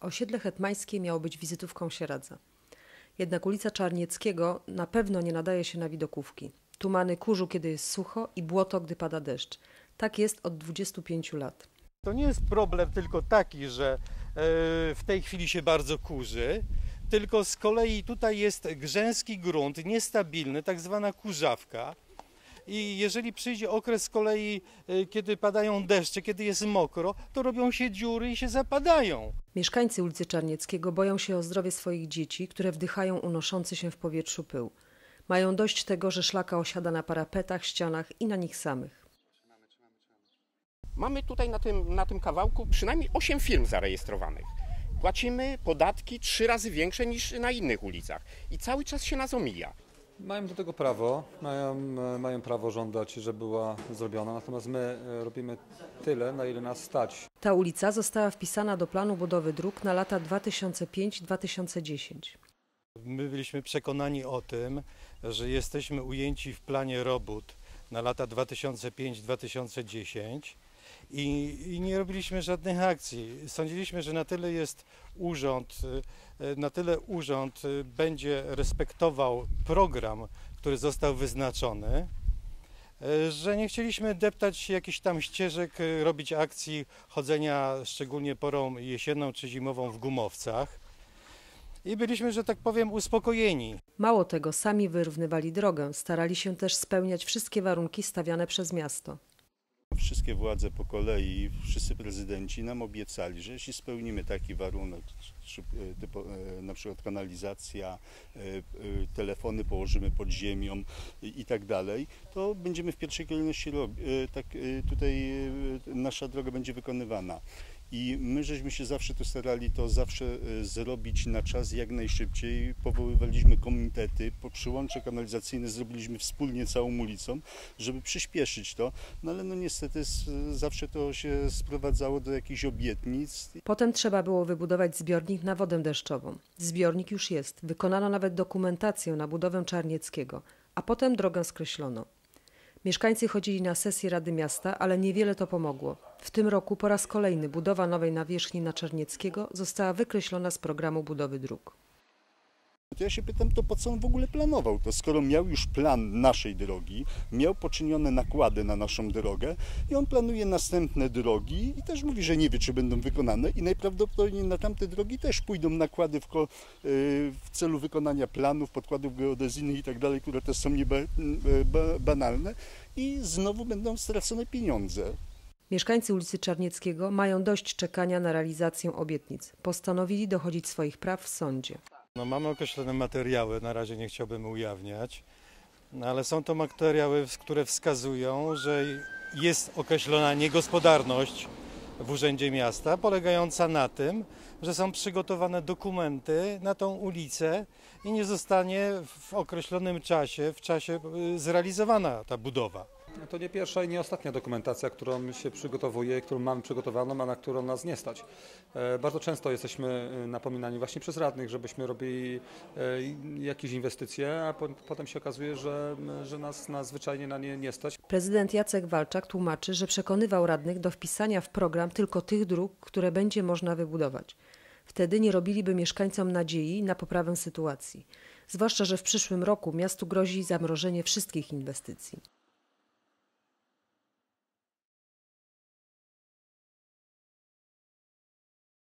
Osiedle Hetmańskie miało być wizytówką Sieradza. Jednak ulica Czarnieckiego na pewno nie nadaje się na widokówki. Tumany kurzą, kiedy jest sucho i błoto, gdy pada deszcz. Tak jest od 25 lat. To nie jest problem tylko taki, że w tej chwili się bardzo kurzy, tylko z kolei tutaj jest grzęski grunt, niestabilny, tak zwana kurzawka. I jeżeli przyjdzie okres z kolei, kiedy padają deszcze, kiedy jest mokro, to robią się dziury i się zapadają. Mieszkańcy ulicy Czarnieckiego boją się o zdrowie swoich dzieci, które wdychają unoszący się w powietrzu pył. Mają dość tego, że szlaka osiada na parapetach, ścianach i na nich samych. Mamy tutaj na tym kawałku przynajmniej 8 firm zarejestrowanych. Płacimy podatki 3 razy większe niż na innych ulicach i cały czas się nas omija. Mają do tego prawo, mają prawo żądać, żeby była zrobiona, natomiast my robimy tyle, na ile nas stać. Ta ulica została wpisana do planu budowy dróg na lata 2005-2010. My byliśmy przekonani o tym, że jesteśmy ujęci w planie robót na lata 2005-2010 i nie robiliśmy żadnych akcji. Sądziliśmy, że na tyle urząd będzie respektował program, który został wyznaczony, że nie chcieliśmy deptać jakichś tam ścieżek, robić akcji chodzenia szczególnie porą jesienną czy zimową w gumowcach. I byliśmy, że tak powiem, uspokojeni. Mało tego, sami wyrównywali drogę, starali się też spełniać wszystkie warunki stawiane przez miasto. Wszystkie władze po kolei, wszyscy prezydenci nam obiecali, że jeśli spełnimy taki warunek, typu, na przykład kanalizacja, telefony położymy pod ziemią i tak dalej, to będziemy w pierwszej kolejności tutaj nasza droga będzie wykonywana. I my żeśmy się zawsze to starali zrobić na czas, jak najszybciej. Powoływaliśmy komitety, przyłącze kanalizacyjne zrobiliśmy wspólnie całą ulicą, żeby przyspieszyć to. No ale no niestety zawsze to się sprowadzało do jakichś obietnic. Potem trzeba było wybudować zbiornik na wodę deszczową. Zbiornik już jest. Wykonano nawet dokumentację na budowę Czarnieckiego, a potem drogę skreślono. Mieszkańcy chodzili na sesję Rady Miasta, ale niewiele to pomogło. W tym roku po raz kolejny budowa nowej nawierzchni na Czarnieckiego została wykreślona z programu budowy dróg. To ja się pytam, to po co on w ogóle planował to, skoro miał już plan naszej drogi, miał poczynione nakłady na naszą drogę i on planuje następne drogi i też mówi, że nie wie, czy będą wykonane i najprawdopodobniej na tamte drogi też pójdą nakłady w celu wykonania planów, podkładów geodezyjnych i tak dalej, które też są banalne i znowu będą stracone pieniądze. Mieszkańcy ulicy Czarnieckiego mają dość czekania na realizację obietnic. Postanowili dochodzić swoich praw w sądzie. No, mamy określone materiały, na razie nie chciałbym ujawniać, ale są to materiały, które wskazują, że jest określona niegospodarność w Urzędzie Miasta, polegająca na tym, że są przygotowane dokumenty na tą ulicę i nie zostanie w określonym czasie, zrealizowana ta budowa. To nie pierwsza i nie ostatnia dokumentacja, którą się przygotowuje, którą mamy przygotowaną, a na którą nas nie stać. Bardzo często jesteśmy napominani właśnie przez radnych, żebyśmy robili jakieś inwestycje, a potem się okazuje, że nas zwyczajnie na nie nie stać. Prezydent Jacek Walczak tłumaczy, że przekonywał radnych do wpisania w program tylko tych dróg, które będzie można wybudować. Wtedy nie robiliby mieszkańcom nadziei na poprawę sytuacji. Zwłaszcza, że w przyszłym roku miastu grozi zamrożenie wszystkich inwestycji.